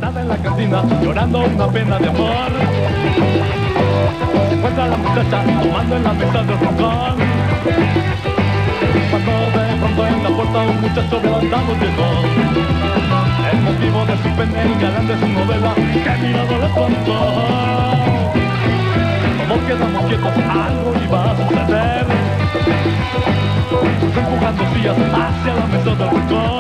sentada en la cantina, llorando una pena de amor. Se encuentra la muchacha tomando en la mesa del rincón, cuando de pronto en la puerta un muchacho levantado llegó. El motivo de su pena, el galán de su novela, que mirado le espantó. Todos quedamos quietos, algo iba a suceder. Empujando sillas hacia la mesa del rincón.